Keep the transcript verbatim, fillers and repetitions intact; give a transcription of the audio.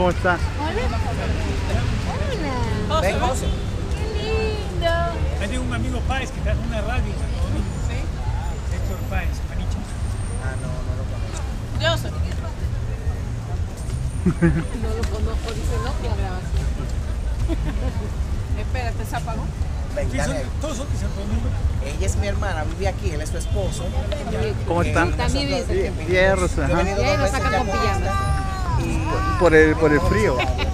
¿Cómo está? Hola. Hola. Ven, José. Qué lindo. Me tengo un amigo Páez que está en una radio. ¿Sí? Héctor Páez, Manicha. Ah, no, no lo conozco. Yo soy. No lo conozco, dice no, que hablaba así. Espérate, ¿se apagó? Ven, Sí, son- dale. todos son de Santo Domingo. Ella es mi hermana, vive aquí, él es su esposo. ¿Cómo Eh, están? También nosotros vive vinimos- Bien, Rosa, yo he ajá. venido Y ahí dos nos veces sacan ya con con pijamas. esta y- Por el, por el frío.